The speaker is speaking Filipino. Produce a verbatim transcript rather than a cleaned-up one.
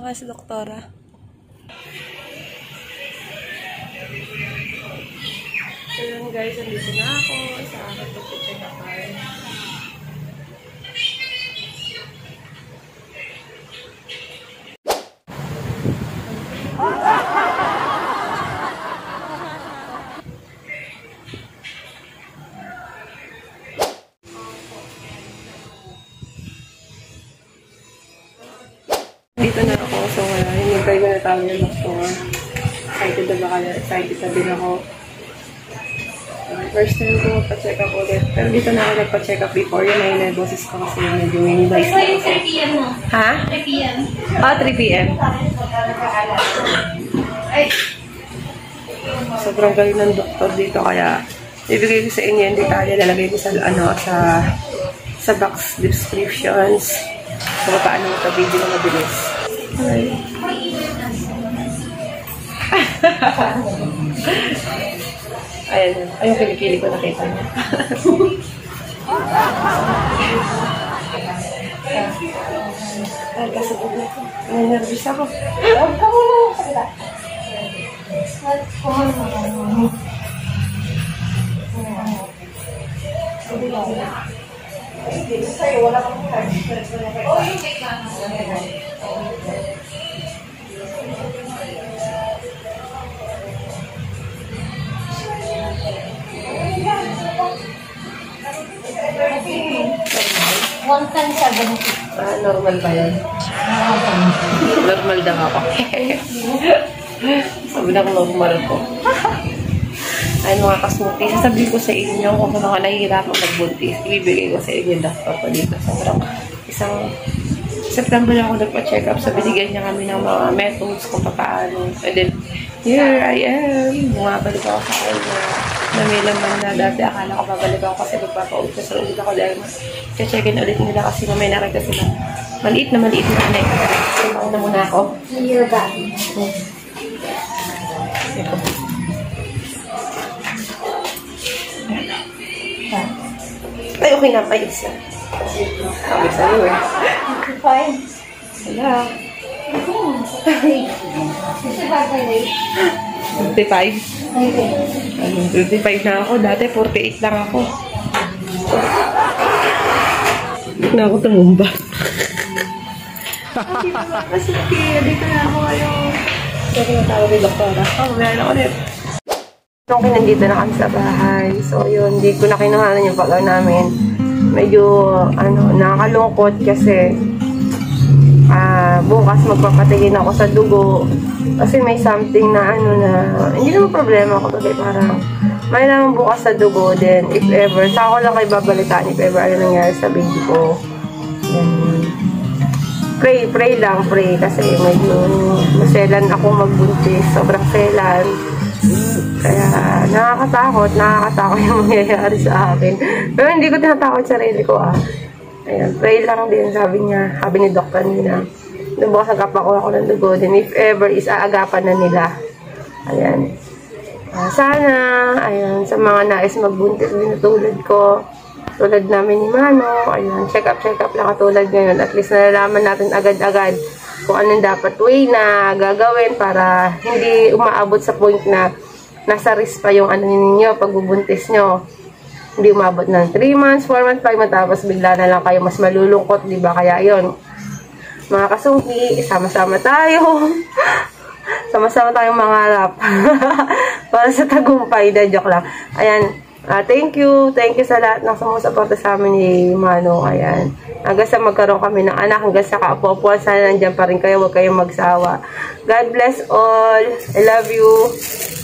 nga si doktora. So yun guys, andito na ako sa akin pag-check up. Dito na ako, so uh, hinintay ko na tawag yung doktor. Excited na ba kaya? Excited na din ako. Uh, first time ko magpa-check up ulit. Pero dito na ako nagpa-check up before. Yun na yung boses ko kasi medyo minimize na ako. three P M mo. Ha? three P M Ah, three P M Sobrang galing ng doktor dito kaya ibigay ko sa inyo yung detalye. Lalagay ko sa ano sa sa box descriptions. So, paano ito video na mabilis. Hi. Ayan. Ayun, kilikili ko nakita niya. Ay, kasi po na ito. May nervous ako. Huwag ka muna yung sakita. Huwag ka muna. Sa'yo, wala kang muna. Oh, yung take lang. one ten seventy. Ah, normal ba yan? Normal daw ako. Sabi na normal ko. Ay mga kasmuti, sasabihin ko sa inyo kung ano ka nahihirapan magbuntis. Ibibigay ko sa inyo yung doctor ko dito. Sobrang isang September ako nagpa-check up. So, binigyan niya kami ng mga methods kung paano. And then, here I am. Bumabalik ako sa akin na na may laman na dati akala ko babalik ako kasi magpapa-ulit sa ulit ako dahil check-in ulit nila kasi may nakita sila. Maliit na maliit na anay. So, mauna muna ako. You're back. Hmm. Ito. Ay, okay na. Ay, isa. Sabi sa'yo eh. Fine. Wala. fifty-five. Ano, fifty-five na ako. Dati, forty-eight lang ako. Na ako tumumba. Kasi, dito na ako ngayon. Kasi natawag ni doktora. Oh, meron ako ulit. Nung nandito na kami sa bahay. So, yun, hindi ko na kinuhanan yung pag namin. Medyo, ano, nakakalungkot kasi uh, bukas magpapatingin ako sa dugo. Kasi may something na, ano, na, hindi naman problema ko kasi parang may naman bukas sa dugo. Then, if ever, saka ko lang kayo babalitaan if ever ano nangyari sa baby ko. Then, pray, pray lang, pray. Kasi medyo maselan ako magbuntis. Sobrang selan. Kaya nakakatakot, nakakatakot yung mangyayari sa akin. Pero hindi ko tinatakot sarili ko ah. Ayan, pray lang din, sabi niya, sabi ni Doktor Nina. Nabukas agapan ko ako ng dugo. Then if ever is aagapan na nila. Ayan. Uh, sana, ayan, sa mga nais magbuntis din tulad ko. Tulad namin ni Mano. Ayan, check up, check up lang katulad ngayon. At least nalalaman natin agad-agad kung anong dapat way na gagawin para hindi umaabot sa point na nasa risk pa yung ano ninyo pag bubuntis nyo. Hindi umabot ng three months, four months, five months, tapos bigla na lang kayo mas malulungkot, di ba? Kaya yon mga kasungki, sama-sama tayo. Sama-sama tayong mangarap. Para sa tagumpay, na joke lang. Ayan. Uh, thank you. Thank you sa lahat ng sumusuporta sa amin ni Mano. Ayan. Hanggang sa magkaroon kami ng anak, hanggang sa kaapo-apuan, sana nandiyan pa rin kayo, huwag kayong magsawa. God bless all. I love you.